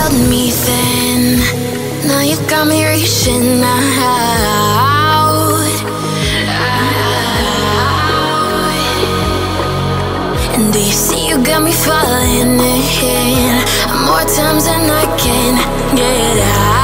held me then, now you got me reaching out. And do you see you got me falling in more times than I can get out?